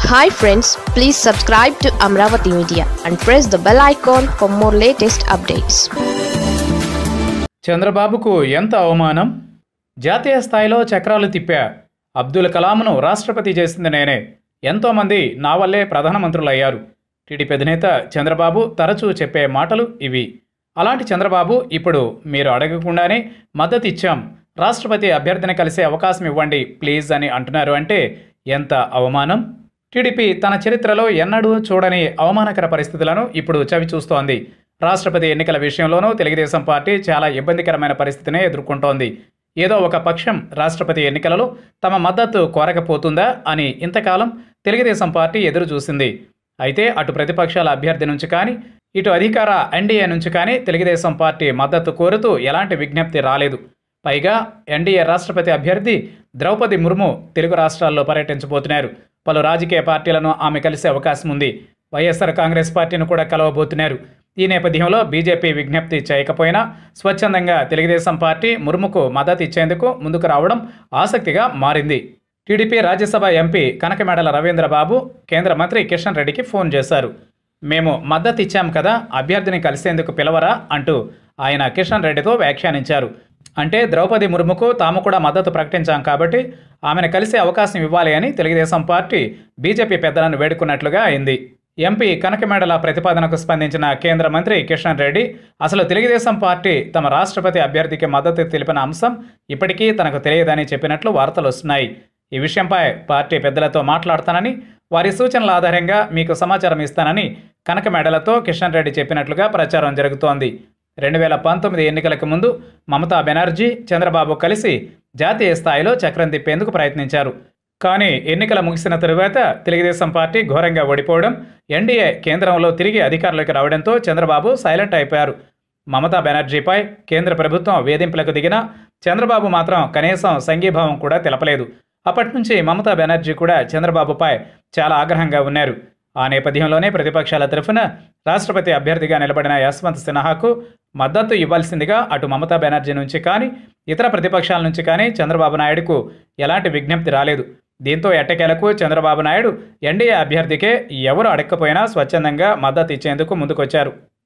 Hi friends, please subscribe to Amaravathi Media and press the bell icon for more latest updates. చంద్రబాబుకు ఎంత అవమానం. జాతీయ స్థాయిలో చక్రాలు తిప్పా. అబ్దుల్ కలాంను రాష్ట్రపతి చేసింది నేనే. ఎంతోమంది నా వల్లే ప్రధానమంత్రులయ్యారు. టీడీపీ అధినేత చంద్రబాబు తరచూ చెప్పే మాటలు ఇవి. అలాంటి చంద్రబాబు ఇప్పుడు మీరు అడగకుండానే మద్దతు ఇచ్చాం, రాష్ట్రపతి అభ్యర్థిని కలిసే అవకాశం ఇవ్వండి ప్లీజ్ అని అంటున్నారు అంటే ఎంత అవమానం. టీడీపీ తన చరిత్రలో ఎన్నడూ చూడని అవమానకర పరిస్థితులను ఇప్పుడు చవిచూస్తోంది. రాష్ట్రపతి ఎన్నికల విషయంలోనూ తెలుగుదేశం పార్టీ చాలా ఇబ్బందికరమైన పరిస్థితినే ఎదుర్కొంటోంది. ఏదో ఒక పక్షం రాష్ట్రపతి ఎన్నికలలో తమ మద్దతు కోరకపోతుందా అని ఇంతకాలం తెలుగుదేశం పార్టీ ఎదురు చూసింది. అయితే అటు ప్రతిపక్షాల అభ్యర్థి నుంచి కానీ, ఇటు అధికార ఎన్డీఏ నుంచి కానీ తెలుగుదేశం పార్టీ మద్దతు కోరుతూ ఎలాంటి విజ్ఞప్తి రాలేదు. పైగా ఎన్డీఏ రాష్ట్రపతి అభ్యర్థి ద్రౌపది ముర్ము తెలుగు రాష్ట్రాల్లో పర్యటించబోతున్నారు. పలు రాజకీయ పార్టీలను ఆమె కలిసే అవకాశం ఉంది. వైఎస్ఆర్ కాంగ్రెస్ పార్టీని కూడా కలవబోతున్నారు. ఈ నేపథ్యంలో బీజేపీ విజ్ఞప్తి చేయకపోయినా స్వచ్ఛందంగా తెలుగుదేశం పార్టీ ముర్ముకు మద్దతు ఇచ్చేందుకు ముందుకు రావడం ఆసక్తిగా మారింది. టీడీపీ రాజ్యసభ ఎంపీ కనకమేడల రవీంద్రబాబు కేంద్ర మంత్రి కిషన్ రెడ్డికి ఫోన్ చేశారు. మేము మద్దతు ఇచ్చాం కదా, అభ్యర్థిని కలిసేందుకు పిలవరా అంటూ ఆయన కిషన్ రెడ్డితో వ్యాఖ్యానించారు. అంటే ద్రౌపది ముర్ముకు తాము కూడా మద్దతు ప్రకటించాం కాబట్టి ఆమెను కలిసే అవకాశం ఇవ్వాలి అని తెలుగుదేశం పార్టీ బీజేపీ పెద్దలను వేడుకున్నట్లుగా అయింది. ఎంపీ కనకమేడల ప్రతిపాదనకు స్పందించిన కేంద్ర మంత్రి కిషన్ రెడ్డి అసలు తెలుగుదేశం పార్టీ తమ రాష్ట్రపతి అభ్యర్థికి మద్దతు తెలిపిన అంశం ఇప్పటికీ తనకు తెలియదని చెప్పినట్లు వార్తలు వస్తున్నాయి. ఈ విషయంపై పార్టీ పెద్దలతో మాట్లాడతానని, వారి సూచనల ఆధారంగా మీకు సమాచారం ఇస్తానని కనకమేడలతో కిషన్ రెడ్డి చెప్పినట్లుగా ప్రచారం జరుగుతోంది. 2019 ఎన్నికలకు ముందు మమతా బెనర్జీ, చంద్రబాబు కలిసి జాతీయ స్థాయిలో చక్రం తిప్పేందుకు ప్రయత్నించారు. కానీ ఎన్నికల ముగిసిన తరువాత తెలుగుదేశం పార్టీ ఘోరంగా ఓడిపోవడం, ఎన్డీఏ కేంద్రంలో తిరిగి అధికారంలోకి రావడంతో చంద్రబాబు సైలెంట్ అయిపోయారు. మమతా బెనర్జీపై కేంద్ర ప్రభుత్వం వేధింపులకు దిగినా చంద్రబాబు మాత్రం కనీసం సంఘీభావం కూడా తెలపలేదు. అప్పటి నుంచి మమతా బెనర్జీ కూడా చంద్రబాబుపై చాలా ఆగ్రహంగా ఉన్నారు. ఆ నేపథ్యంలోనే ప్రతిపక్షాల తరఫున రాష్ట్రపతి అభ్యర్థిగా నిలబడిన యశ్వంత్ సిన్హాకు మద్దతు ఇవ్వాల్సిందిగా అటు మమతా బెనర్జీ నుంచి కానీ, ఇతర ప్రతిపక్షాల నుంచి కానీ చంద్రబాబు నాయుడుకు ఎలాంటి విజ్ఞప్తి రాలేదు. దీంతో ఎట్టకేలకు చంద్రబాబు నాయుడు ఎన్డీఏ అభ్యర్థికే ఎవరు అడగకపోయినా స్వచ్ఛందంగా మద్దతు ఇచ్చేందుకు ముందుకొచ్చారు.